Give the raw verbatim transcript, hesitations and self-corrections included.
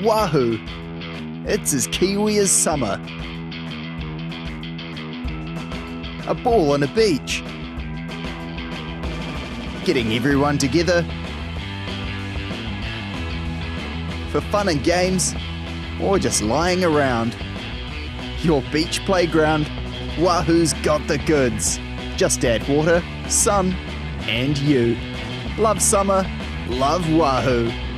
Wahu. It's as Kiwi as summer. A ball on a beach. Getting everyone together for fun and games, or just lying around. Your beach playground, Wahu's got the goods. Just add water, sun, and you. Love summer, love Wahu.